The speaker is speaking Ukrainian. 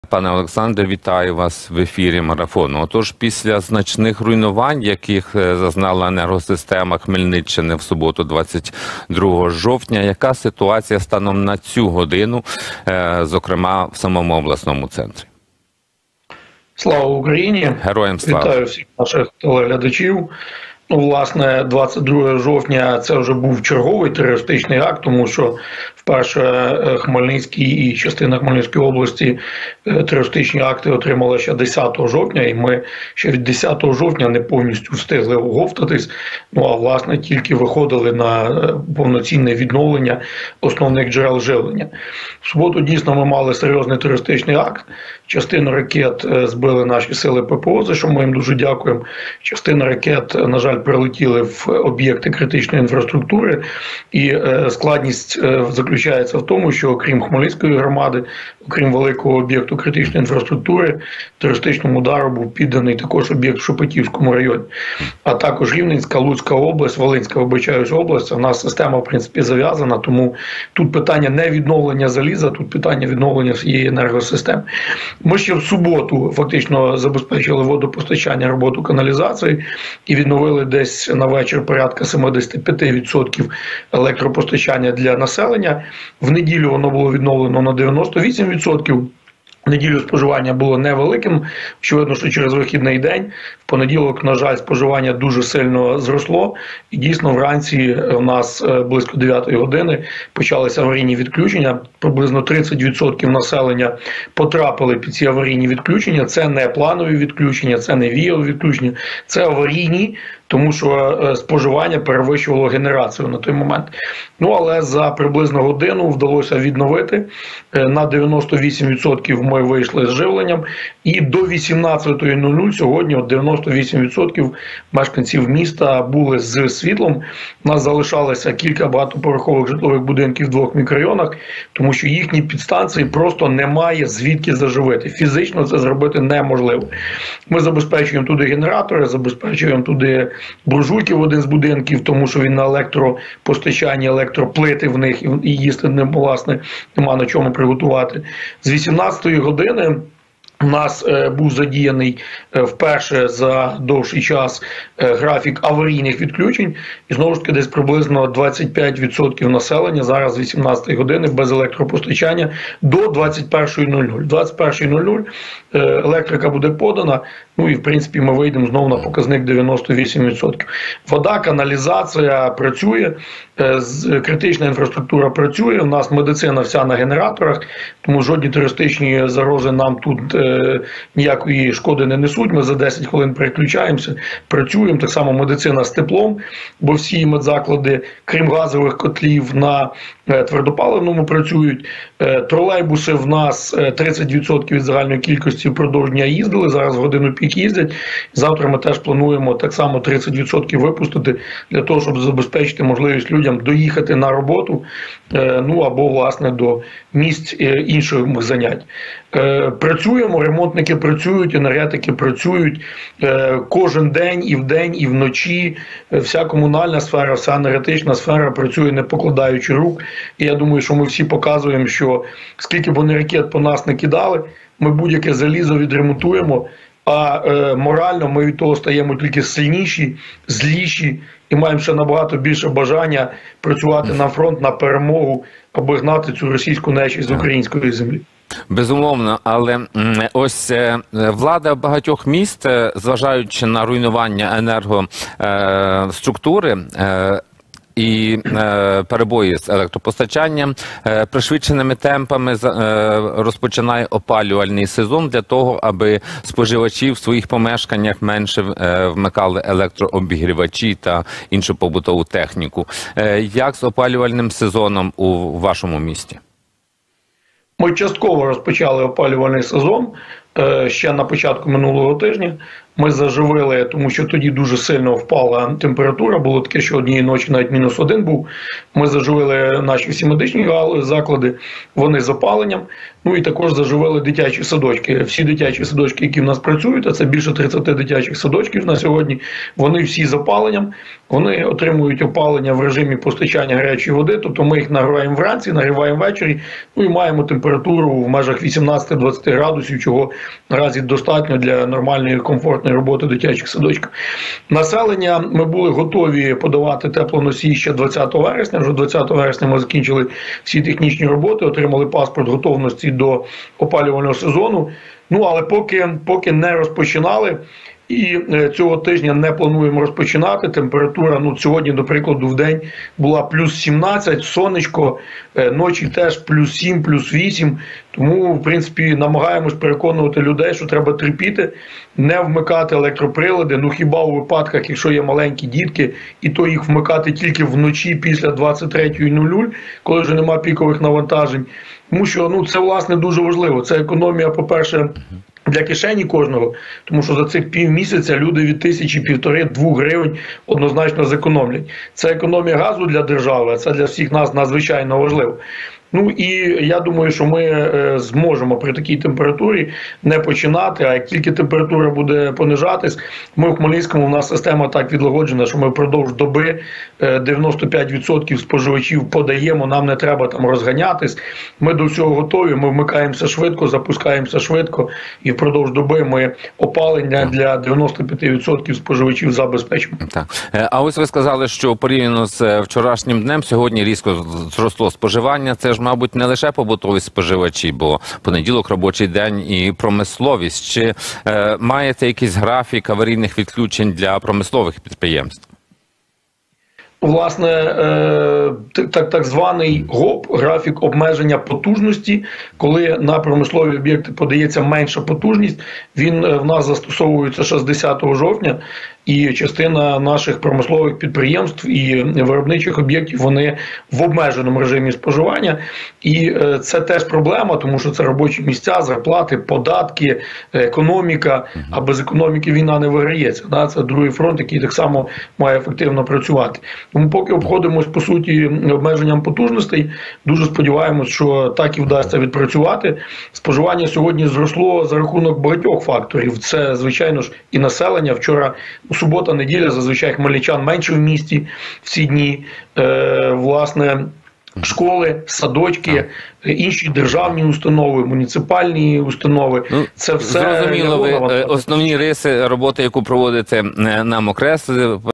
Пане Олександре, вітаю вас в ефірі марафону. Отож, після значних руйнувань, яких зазнала енергосистема Хмельниччини в суботу, 22 жовтня, яка ситуація станом на цю годину, зокрема в самому обласному центрі? Слава Україні! Героям слава! Вітаю всіх наших телеглядачів. Власне, 22 жовтня це вже був черговий терористичний акт, тому що вперше Хмельницький і частина Хмельницької області терористичні акти отримали ще 10 жовтня, і ми ще від 10 жовтня не повністю встигли оговтатись, а власне тільки виходили на повноцінне відновлення основних джерел живлення. В суботу дійсно ми мали серйозний терористичний акт, частину ракет збили наші сили ППО, за що ми їм дуже дякуємо, частина ракет, на жаль, прилетіли в об'єкти критичної інфраструктури, і складність заключається в тому, що окрім Хмельницької громади, окрім великого об'єкту критичної інфраструктури, терористичному удару був підданий також об'єкт в Шепетівському районі, а також Рівненська, Луцька область, Волинська, вибачаюсь, область. У нас система, в принципі, зав'язана, тому тут питання не відновлення заліза, тут питання відновлення всієї енергосистеми. Ми ще в суботу фактично забезпечили водопостачання, роботу каналізації і відновили десь на вечір порядка 75% електропостачання для населення. В неділю воно було відновлено на 98%. В неділю споживання було невеликим, очевидно, що через вихідний день. В понеділок, на жаль, споживання дуже сильно зросло. І дійсно вранці у нас близько 9 години почалися аварійні відключення. Приблизно 30% населення потрапили під ці аварійні відключення. Це не планові відключення, це не віялові відключення, це аварійні, тому що споживання перевищувало генерацію на той момент. Але за приблизно годину вдалося відновити. На 98% ми вийшли з живленням. І до 18:00 сьогодні 98% мешканців міста були з світлом. У нас залишалося кілька багатоповерхових житлових будинків в 2 мікрорайонах, тому що їхні підстанції просто немає звідки заживити. Фізично це зробити неможливо. Ми забезпечуємо туди генератори, забезпечуємо туди буржуйки в один з будинків, тому що він на електропостачанні, електроплити в них, і їсти ним, власне, нема на чому приготувати. З 18-ї години у нас був задіяний вперше за довший час графік аварійних відключень. І знову ж таки десь приблизно 25% населення зараз з 18 години без електропостачання до 21:00. 21:00 електрика буде подана, і в принципі ми вийдемо знову на показник 98%. Вода, каналізація працює, критична інфраструктура працює, у нас медицина вся на генераторах, тому жодні терористичні загрози нам тут ніякої шкоди не несуть. Ми за 10 хвилин переключаємося, працюємо. Так само медицина з теплом, бо всі медзаклади, крім газових котлів, на твердопаливному працюють. Тролейбуси в нас 30% від загальної кількості впродовж дня їздили, зараз в годину пік їздять. Завтра ми теж плануємо так само 30% випустити, для того, щоб забезпечити можливість людям доїхати на роботу, або, власне, до місць інших занять. Працюємо, ремонтники працюють, енергетики працюють кожен день, і вночі. Вся комунальна сфера, вся енергетична сфера працює, не покладаючи рук. І я думаю, що ми всі показуємо, що скільки б вони ракет по нас не кидали, ми будь-яке залізо відремонтуємо, а морально ми від того стаємо тільки сильніші, зліші і маємо ще набагато більше бажання працювати на фронт, на перемогу, аби гнати цю російську нечість з української землі. Безумовно, але ось влада багатьох міст, зважаючи на руйнування енергоструктури і перебої з електропостачанням, пришвидшеними темпами розпочинає опалювальний сезон для того, аби споживачі в своїх помешканнях менше вмикали електрообігрівачі та іншу побутову техніку. Як з опалювальним сезоном у вашому місті? Ми частково розпочали опалювальний сезон ще на початку минулого тижня. ми заживили, тому що тоді дуже сильно впала температура. Було таке, що однієї ночі навіть -1 був. Ми заживили наші всі медичні заклади, вони з опаленням. Ну і також заживили дитячі садочки. Всі дитячі садочки, які в нас працюють, а це більше 30 дитячих садочків на сьогодні, вони всі з опаленням. Вони отримують опалення в режимі постачання гарячої води, тобто ми їх нагріваємо вранці, нагріваємо ввечері, ну і маємо температуру в межах 18-20 градусів, чого наразі достатньо для нормальної комфортної роботи дитячих садочків. Населення ми були готові подавати теплоносії ще 20 вересня, вже 20 вересня ми закінчили всі технічні роботи, отримали паспорт готовності до опалювального сезону, ну але поки не розпочинали, і цього тижня не плануємо розпочинати. Температура, ну сьогодні, до прикладу, в день була +17, сонечко, ночі теж +7, +8. Тому, в принципі, намагаємось переконувати людей, що треба терпіти, не вмикати електроприлади. Ну хіба у випадках, якщо є маленькі дітки, і то їх вмикати тільки вночі після 23:00, коли вже нема пікових навантажень. Тому що, ну, це, власне, дуже важливо. Це економія, по-перше, для кишені кожного, тому що за цих півмісяця люди від 1000–1,5–2 гривень однозначно зекономлять. Це економія газу для держави, а це для всіх нас надзвичайно важливо. Ну і я думаю, що ми зможемо при такій температурі не починати, а як тільки температура буде понижатись, ми в Хмельницькому, у нас система так відлагоджена, що ми впродовж доби 95% споживачів подаємо, нам не треба там розганятись, ми до всього готові, ми вмикаємося швидко, запускаємося швидко і впродовж доби ми опалення для 95% споживачів забезпечимо. Так. А ось ви сказали, що порівняно з вчорашнім днем сьогодні різко зросло споживання. Це ж, мабуть, не лише побутові споживачі, бо понеділок, робочий день і промисловість. Чи маєте якийсь графік аварійних відключень для промислових підприємств? Власне, так званий ГОП, графік обмеження потужності, коли на промислові об'єкти подається менша потужність, він в нас застосовується ще з 10 жовтня, і частина наших промислових підприємств і виробничих об'єктів, вони в обмеженому режимі споживання. І це теж проблема, тому що це робочі місця, зарплати, податки, економіка, а без економіки війна не виграється. Це другий фронт, який так само має ефективно працювати. Тому поки обходимось, по суті, обмеженням потужностей, дуже сподіваємось, що так і вдасться відпрацювати. Споживання сьогодні зросло за рахунок багатьох факторів. Це, звичайно ж, і населення. Вчора, у субота-неділя, зазвичай хмельничан менше в місті в ці дні. Власне, школи, садочки, інші державні установи, муніципальні установи. Це все зрозуміло, ви основні риси роботи, яку проводите на МОКРЕС,